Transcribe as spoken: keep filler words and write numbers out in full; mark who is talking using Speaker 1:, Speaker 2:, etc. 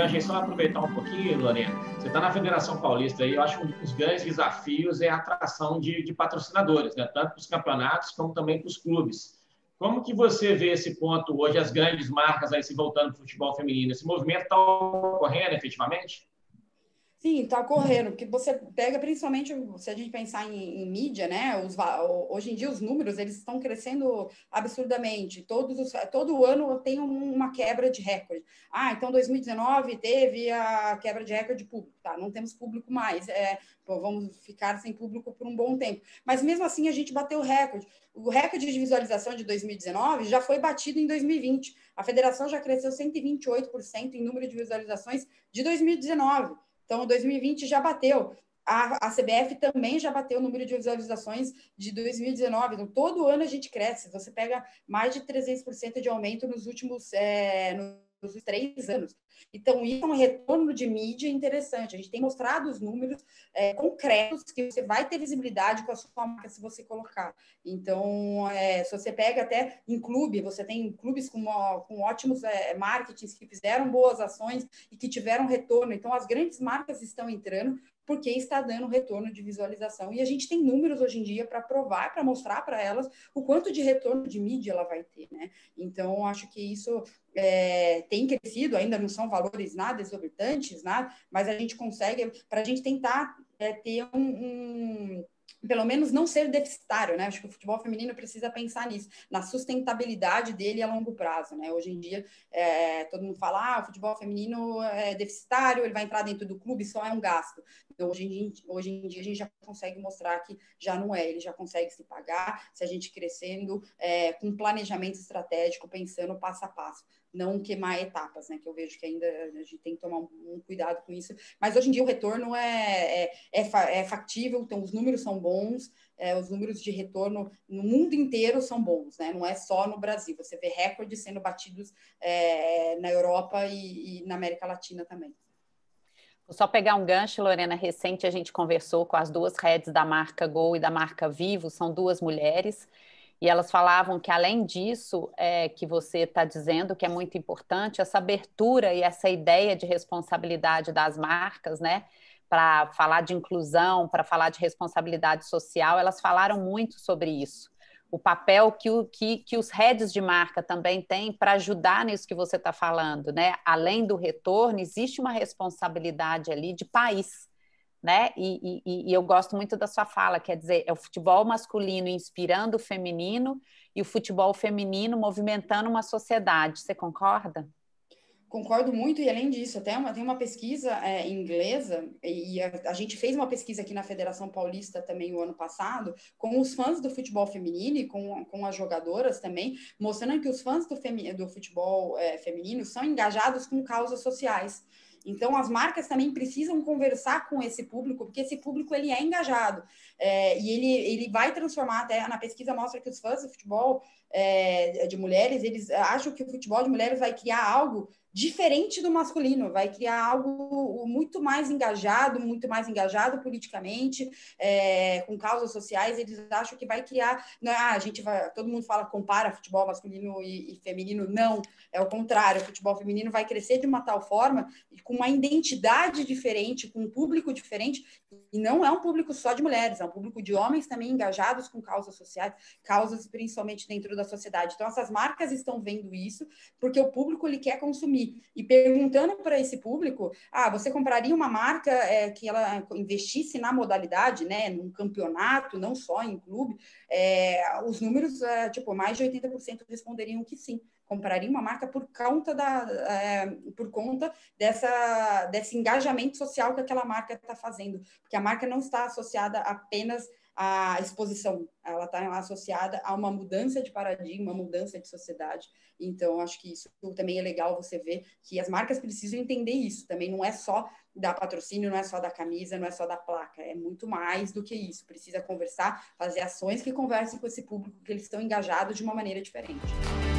Speaker 1: gancho aí, só aproveitar um pouquinho, Lorena. Você está na Federação Paulista aí, eu acho que um dos grandes desafios é a atração de, de patrocinadores, né? Tanto para os campeonatos como também para os clubes. Como que você vê esse ponto hoje, as grandes marcas aí se voltando para o futebol feminino? Esse movimento está ocorrendo efetivamente?
Speaker 2: Sim, está ocorrendo, porque você pega principalmente, se a gente pensar em, em mídia, né? Os, hoje em dia os números eles estão crescendo absurdamente. Todos os, todo ano tem uma quebra de recorde. Ah, então dois mil e dezenove teve a quebra de recorde de público. Tá, não temos público mais. É, pô, vamos ficar sem público por um bom tempo. Mas mesmo assim a gente bateu o recorde. O recorde de visualização de dois mil e dezenove já foi batido em dois mil e vinte. A federação já cresceu cento e vinte e oito por cento em número de visualizações de dois mil e dezenove. Então, dois mil e vinte já bateu. A, a C B F também já bateu o número de visualizações de dois mil e dezenove. Então, todo ano a gente cresce. Você pega mais de trezentos por cento de aumento nos últimos é, nos três anos. Então, isso é um retorno de mídia interessante. A gente tem mostrado os números é, concretos que você vai ter visibilidade com a sua marca se você colocar. Então, é, se você pega até em clube, você tem clubes com, com ótimos é, marketings que fizeram boas ações e que tiveram retorno. Então, as grandes marcas estão entrando porque está dando retorno de visualização. E a gente tem números hoje em dia para provar, para mostrar para elas o quanto de retorno de mídia ela vai ter, né? Então, acho que isso é, tem crescido, ainda não são valores nada exorbitantes, nada, mas a gente consegue, para a gente tentar é, ter um, um pelo menos não ser deficitário, né? Acho que o futebol feminino precisa pensar nisso, na sustentabilidade dele a longo prazo, né? Hoje em dia, é, todo mundo fala, ah, o futebol feminino é deficitário, ele vai entrar dentro do clube, só é um gasto. Então, hoje em dia, hoje em dia a gente já consegue mostrar que já não é, ele já consegue se pagar, se a gente crescendo é, com planejamento estratégico, pensando passo a passo, não queimar etapas, né? Que eu vejo que ainda a gente tem que tomar um, um cuidado com isso. Mas hoje em dia o retorno é, é, é, é factível, então os números são bons, é, os números de retorno no mundo inteiro são bons, né? Não é só no Brasil. Você vê recordes sendo batidos é, na Europa e, e na América Latina também.
Speaker 3: Vou só pegar um gancho, Lorena. Recente a gente conversou com as duas heads da marca Gol e da marca Vivo, são duas mulheres. E elas falavam que, além disso, é, que você está dizendo que é muito importante, essa abertura e essa ideia de responsabilidade das marcas, né? Para falar de inclusão, para falar de responsabilidade social, elas falaram muito sobre isso. O papel que, o, que, que os heads de marca também têm para ajudar nisso que você está falando, né? Além do retorno, existe uma responsabilidade ali de país. Né? E, e, e eu gosto muito da sua fala, quer dizer, é o futebol masculino inspirando o feminino e o futebol feminino movimentando uma sociedade. Você concorda?
Speaker 2: Concordo muito, e além disso, até uma, tem uma pesquisa é, inglesa, e a, a gente fez uma pesquisa aqui na Federação Paulista também o ano passado, com os fãs do futebol feminino e com, com as jogadoras também, mostrando que os fãs do, femi, do futebol é, feminino são engajados com causas sociais. Então, as marcas também precisam conversar com esse público, porque esse público ele é engajado. É, e ele, ele vai transformar, até na pesquisa mostra que os fãs do futebol é, de mulheres, eles acham que o futebol de mulheres vai criar algo diferente do masculino, vai criar algo muito mais engajado, muito mais engajado politicamente, é, com causas sociais. Eles acham que vai criar, não, ah, a gente vai, todo mundo fala, compara futebol masculino e, e feminino, não, é o contrário, o futebol feminino vai crescer de uma tal forma, com uma identidade diferente, com um público diferente, e não é um público só de mulheres, é um público de homens também engajados com causas sociais, causas principalmente dentro da sociedade. Então, essas marcas estão vendo isso, porque o público ele quer consumir. E perguntando para esse público, ah, você compraria uma marca é, que ela investisse na modalidade, né, num campeonato, não só em clube? É, os números, é, tipo, mais de oitenta por cento responderiam que sim, compraria uma marca por conta, da, é, por conta dessa, desse engajamento social que aquela marca está fazendo, porque a marca não está associada apenas à exposição, ela está associada a uma mudança de paradigma, uma mudança de sociedade. Então, acho que isso também é legal você ver que as marcas precisam entender isso, também não é só dar patrocínio, não é só da camisa, não é só da placa, é muito mais do que isso, precisa conversar, fazer ações que conversem com esse público, que eles estão engajados de uma maneira diferente.